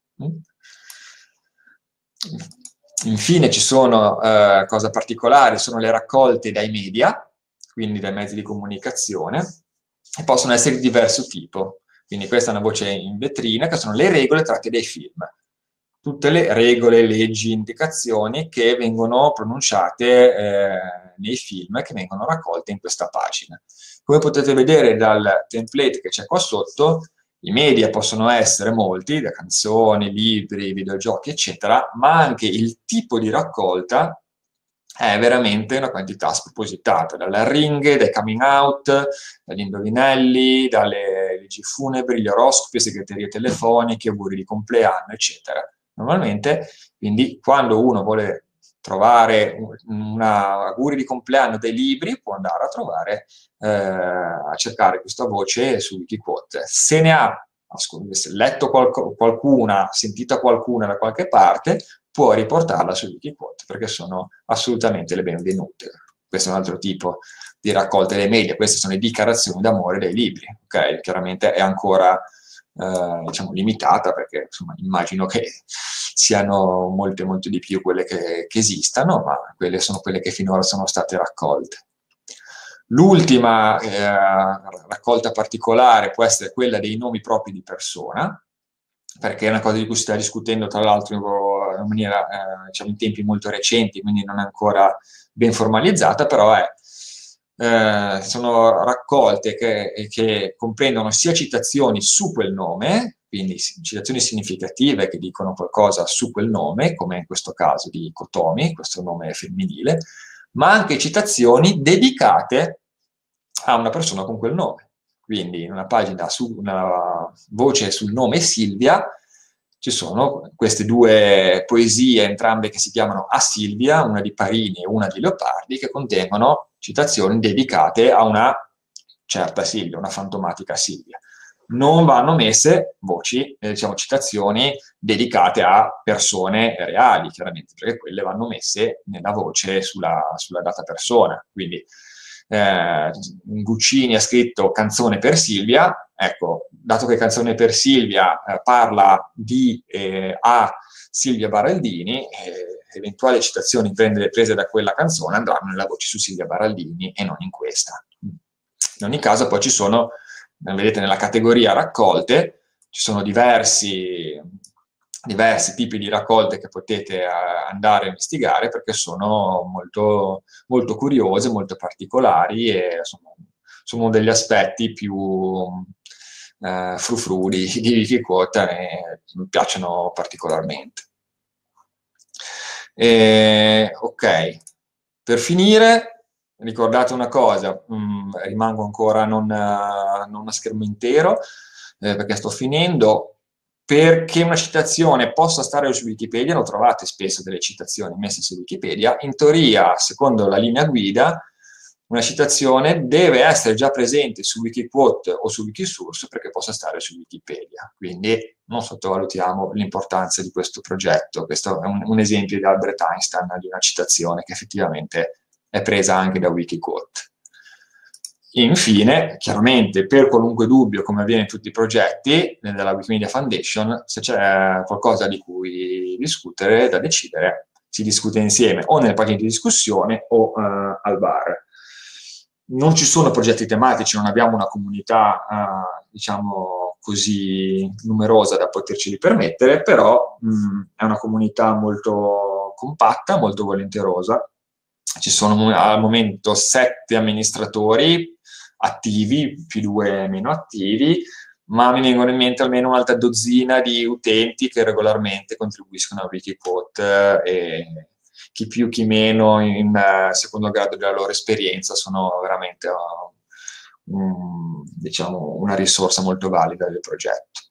Infine ci sono eh, cose particolari, sono le raccolte dai media, quindi dai mezzi di comunicazione, e possono essere di diverso tipo. Quindi questa è una voce in vetrina, che sono le regole tratte dai film. Tutte le regole, leggi, indicazioni che vengono pronunciate eh, nei film, che vengono raccolte in questa pagina. Come potete vedere dal template che c'è qua sotto, i media possono essere molti, da canzoni, libri, videogiochi, eccetera, ma anche il tipo di raccolta è veramente una quantità spropositata, dalle arringhe, dai coming out, dagli indovinelli, dalle leggi funebri, gli oroscopi, segreterie telefoniche, auguri di compleanno, eccetera. Normalmente, quindi, quando uno vuole trovare una auguri di compleanno dei libri, può andare a trovare, eh, a cercare questa voce su Wikiquote. Se ne ha letto qualc- qualcuna, sentita qualcuna da qualche parte, può riportarla su Wikiquote, perché sono assolutamente le benvenute. Questo è un altro tipo di raccolta dei media, queste sono le dichiarazioni d'amore dei libri, ok? Chiaramente è ancora eh, diciamo limitata, perché insomma immagino che siano molte molte di più quelle che, che esistano, ma quelle sono quelle che finora sono state raccolte. L'ultima eh, raccolta particolare può essere quella dei nomi propri di persona, perché è una cosa di cui si sta discutendo tra l'altro in maniera, eh, diciamo, in tempi molto recenti, quindi non è ancora ben formalizzata, però è, eh, sono raccolte che, che comprendono sia citazioni su quel nome, quindi citazioni significative che dicono qualcosa su quel nome, come in questo caso di Kotomi, questo nome femminile, ma anche citazioni dedicate a una persona con quel nome. Quindi in una pagina, su una voce sul nome Silvia, ci sono queste due poesie, entrambe che si chiamano A Silvia, una di Parini e una di Leopardi, che contengono citazioni dedicate a una certa Silvia, una fantomatica Silvia. Non vanno messe voci, eh, diciamo citazioni dedicate a persone reali, chiaramente, perché quelle vanno messe nella voce sulla, sulla data persona. Quindi eh, Guccini ha scritto Canzone per Silvia, ecco, dato che Canzone per Silvia eh, parla di eh, a Silvia Baraldini, eh, eventuali citazioni prende, prese da quella canzone andranno nella voce su Silvia Baraldini e non in questa. In ogni caso poi ci sono, vedete nella categoria raccolte, ci sono diversi, diversi tipi di raccolte che potete andare a investigare, perché sono molto, molto curiose, molto particolari e sono, sono degli aspetti più eh, frufru di, di Wikiquote e mi piacciono particolarmente. E, ok, per finire ricordate una cosa, mh, rimango ancora non, uh, non a schermo intero, eh, perché sto finendo. Perché una citazione possa stare su Wikipedia, lo trovate spesso delle citazioni messe su Wikipedia, in teoria, secondo la linea guida, una citazione deve essere già presente su Wikiquote o su Wikisource perché possa stare su Wikipedia. Quindi non sottovalutiamo l'importanza di questo progetto. Questo è un, un esempio di Albert Einstein, di una citazione che effettivamente è presa anche da Wikiquote. Infine, chiaramente, per qualunque dubbio, come avviene in tutti i progetti della Wikimedia Foundation, se c'è qualcosa di cui discutere, da decidere, si discute insieme o nelle pagine di discussione o uh, al bar. Non ci sono progetti tematici, non abbiamo una comunità, uh, diciamo, così numerosa da poterceli permettere, però mh, è una comunità molto compatta, molto volenterosa. Ci sono al momento sette amministratori attivi, più due meno attivi, ma mi vengono in mente almeno un'altra dozzina di utenti che regolarmente contribuiscono a Wikiquote e chi più chi meno in uh, secondo grado della loro esperienza sono veramente uh, um, diciamo una risorsa molto valida del progetto.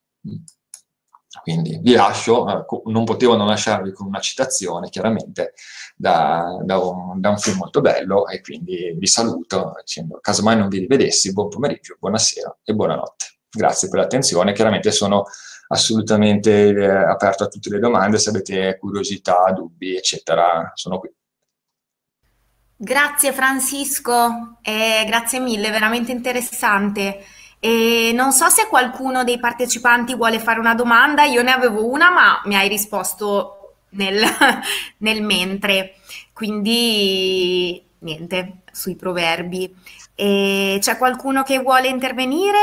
Quindi vi lascio, eh, non potevo non lasciarvi con una citazione, chiaramente, da, da, un, da un film molto bello, e quindi vi saluto dicendo, casomai non vi rivedessi, buon pomeriggio, buonasera e buonanotte. Grazie per l'attenzione, chiaramente sono assolutamente eh, aperto a tutte le domande, se avete curiosità, dubbi, eccetera, sono qui. Grazie Francisco, eh, grazie mille, veramente interessante. E non so se qualcuno dei partecipanti vuole fare una domanda, io ne avevo una, ma mi hai risposto nel, nel mentre, quindi niente, sui proverbi. E c'è qualcuno che vuole intervenire?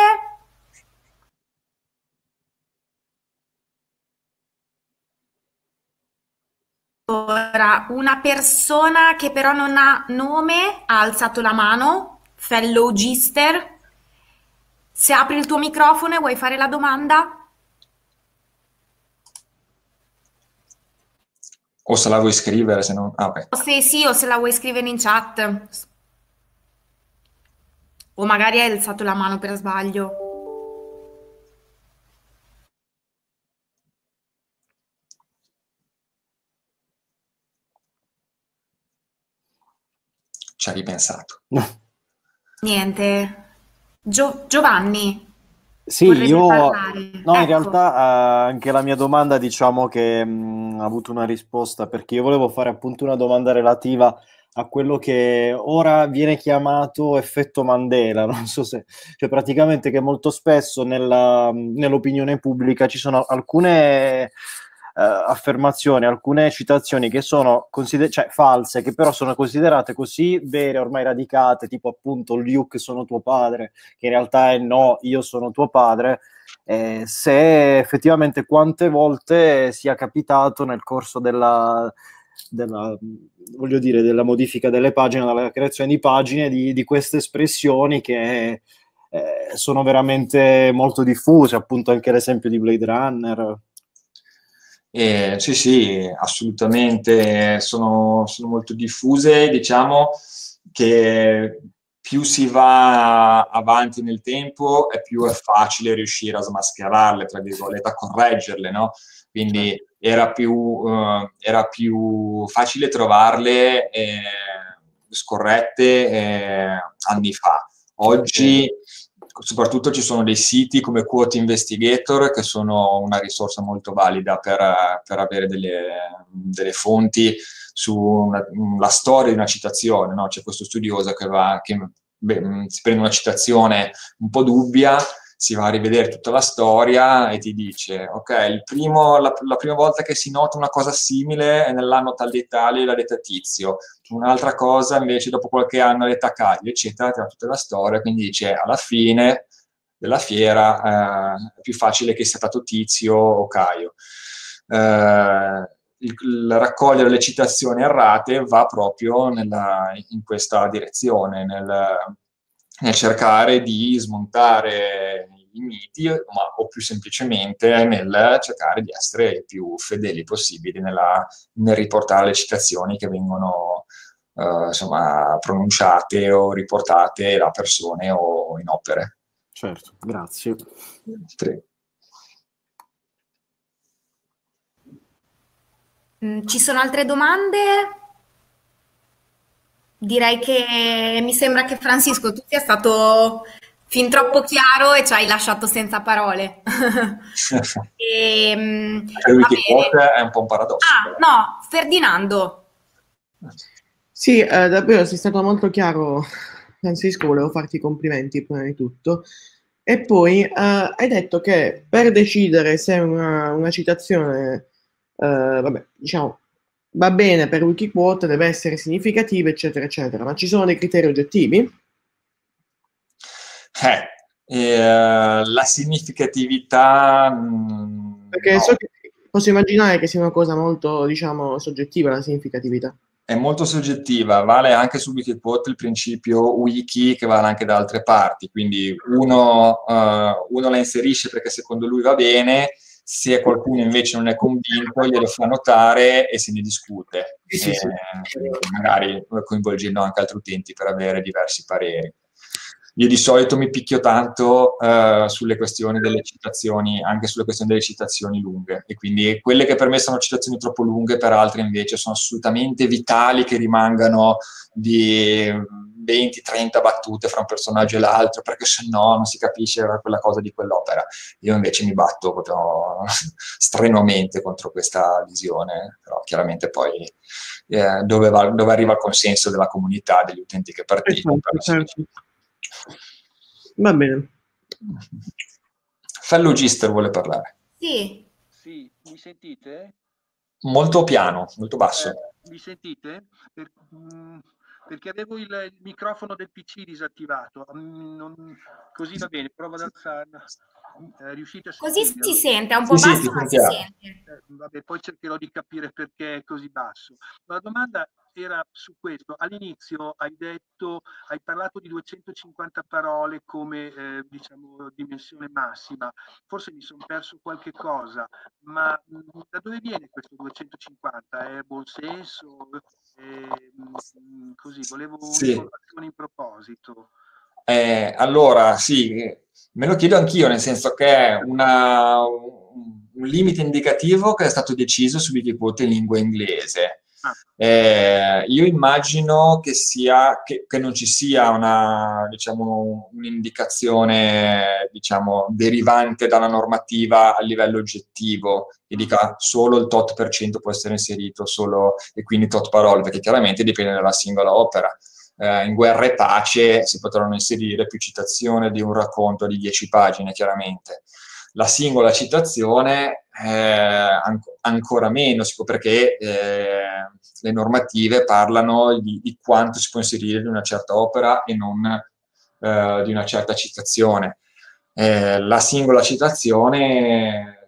Ora, una persona che però non ha nome ha alzato la mano, fellow Gister. Se apri il tuo microfono e vuoi fare la domanda? O se la vuoi scrivere, se no... Ah, beh. O se sì, o se la vuoi scrivere in chat. O magari hai alzato la mano per sbaglio. Ci hai ripensato. Niente. Gio- Giovanni, Sì, vorrebbe io parlare. no, in Ecco. realtà eh, anche la mia domanda diciamo che mh, ha avuto una risposta perché io volevo fare appunto una domanda relativa a quello che ora viene chiamato effetto Mandela, non so se, cioè praticamente che molto spesso nella, nell'opinione pubblica ci sono alcune eh, affermazioni, alcune citazioni che sono consider- cioè, false, che però sono considerate così vere, ormai radicate, tipo appunto Luke sono tuo padre, che in realtà è no, io sono tuo padre, eh, se effettivamente quante volte sia capitato nel corso della, della, voglio dire, della modifica delle pagine, della creazione di pagine, di, di queste espressioni che eh, sono veramente molto diffuse, appunto anche l'esempio di Blade Runner. Eh, sì, sì, assolutamente, sono, sono molto diffuse, diciamo che più si va avanti nel tempo e più è facile riuscire a smascherarle, tra virgolette, a correggerle, no? Quindi era più, eh, era più facile trovarle eh, scorrette eh, anni fa. Oggi soprattutto ci sono dei siti come Quote Investigator che sono una risorsa molto valida per, per avere delle, delle fonti sulla storia di una citazione, no? C'è questo studioso che, va, che beh, si prende una citazione un po' dubbia, si va a rivedere tutta la storia e ti dice, ok, il primo, la, la prima volta che si nota una cosa simile è nell'anno tal di tale, l'ha detta Tizio, un'altra cosa invece dopo qualche anno l'età Caio, eccetera, tra tutta la storia, quindi dice alla fine della fiera eh, è più facile che sia stato Tizio o Caio. Eh, il, il raccogliere le citazioni errate va proprio nella, in questa direzione, nel, nel cercare di smontare i miti, ma, o più semplicemente nel cercare di essere i più fedeli possibili nella, nel riportare le citazioni che vengono uh, insomma, pronunciate o riportate da persone o in opere. Certo, grazie. Prego. Ci sono altre domande? Direi che mi sembra che Francisco tu sia stato fin troppo chiaro e ci hai lasciato senza parole. e, per Wikiquote è un po' un paradosso. Ah, però. No, Ferdinando. Sì, eh, davvero sei stato molto chiaro, Francisco, volevo farti i complimenti prima di tutto. E poi eh, hai detto che per decidere se una, una citazione eh, vabbè, diciamo, va bene per Wikiquote, deve essere significativa, eccetera, eccetera, ma ci sono dei criteri oggettivi? Eh, eh, la significatività... Mh, Perché no. so che posso immaginare che sia una cosa molto, diciamo, soggettiva la significatività. È molto soggettiva, vale anche su Wikiquote il principio wiki che vale anche da altre parti, quindi uno, uh, uno la inserisce perché secondo lui va bene, se qualcuno invece non è convinto glielo fa notare e se ne discute, Sì, sì, sì. E magari coinvolgendo anche altri utenti per avere diversi pareri. Io di solito mi picchio tanto uh, sulle questioni delle citazioni, anche sulle questioni delle citazioni lunghe, e quindi quelle che per me sono citazioni troppo lunghe, per altri invece sono assolutamente vitali che rimangano di venti trenta battute fra un personaggio e l'altro, perché se no non si capisce quella cosa di quell'opera. Io invece mi batto proprio strenuamente contro questa visione, però chiaramente poi eh, dove, va, dove arriva il consenso della comunità, degli utenti che partecipano. Certo. Va bene. Fellow Gister vuole parlare. Sì. Sì, mi sentite? Molto piano, molto basso. Eh, mi sentite? Per, mh, perché avevo il, il microfono del P C disattivato. Mh, non, così va bene, provo ad alzarlo. Eh, riuscite a Così sentirmi? si sente, è un po' Sì, basso, sì, ma si sentiamo. sente. Eh, vabbè, poi cercherò di capire perché è così basso. La domanda era su questo. All'inizio hai detto, hai parlato di duecentocinquanta parole come eh, diciamo dimensione massima. Forse mi sono perso qualche cosa, ma mh, da dove viene questo duecentocinquanta? È buon senso? Eh, mh, così, volevo Sì. un'informazione in proposito. Eh, allora, sì, me lo chiedo anch'io, nel senso che è una, un limite indicativo che è stato deciso su Wikiquote in lingua inglese. Eh, io immagino che, sia, che, che non ci sia una, diciamo, un'indicazione, diciamo, derivante dalla normativa a livello oggettivo, che dica solo il tot per cento può essere inserito, solo, e quindi tot parole, perché chiaramente dipende dalla singola opera. Eh, in Guerra e Pace si potranno inserire più citazioni di un racconto di dieci pagine, chiaramente. La singola citazione eh, an- ancora meno, perché eh, le normative parlano di, di quanto si può inserire di una certa opera e non eh, di una certa citazione. Eh, la singola citazione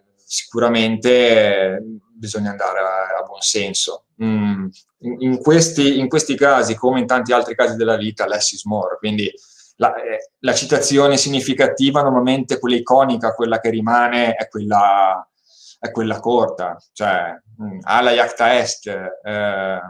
sicuramente bisogna andare a, a buon senso. Mm, in, in, questi, in questi casi, come in tanti altri casi della vita, less is more, quindi la, eh, la citazione significativa normalmente, quella iconica, quella che rimane, è quella, è quella corta, cioè mm, alla iacta est, eh,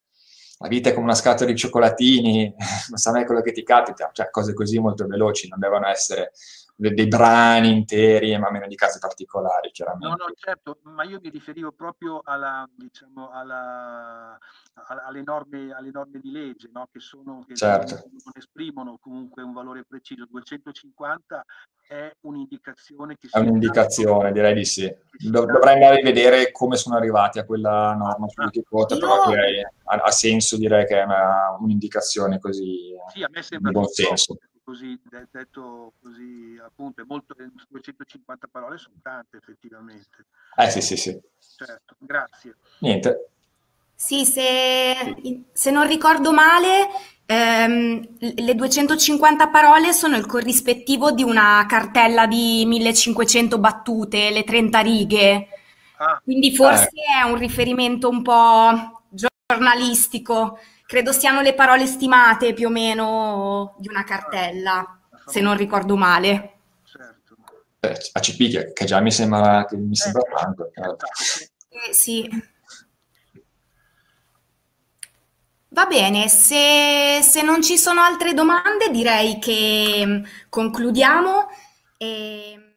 la vita è come una scatola di cioccolatini, non sai mai quello che ti capita, cioè cose così molto veloci, non devono essere dei, dei brani interi, ma meno di casi particolari, chiaramente. No, no, certo, ma io mi riferivo proprio alla, diciamo, alla, alle, norme, alle norme di legge, no? Che, sono, che certo. non, non esprimono comunque un valore preciso. duecentocinquanta è un'indicazione che È un'indicazione, direi di sì. Dov- dà... dovrei andare a vedere come sono arrivati a quella norma su Wikiquote, Io... però direi, ha, ha senso, direi che è una, un'indicazione così, sì, a me sembra di buon senso. Così, detto così, appunto, è molto, duecentocinquanta parole sono tante effettivamente. Eh sì, sì, sì. Certo, grazie. Niente. Sì, se, se non ricordo male, ehm, le duecentocinquanta parole sono il corrispettivo di una cartella di millecinquecento battute, le trenta righe. Ah, Quindi forse eh. è un riferimento un po' giornalistico. Credo siano le parole stimate più o meno di una cartella, se non ricordo male. Certo. Eh, A C P che, che già mi sembra, che mi sembra eh, tanto. Eh, sì. Va bene, se, se non ci sono altre domande direi che mm, concludiamo. E...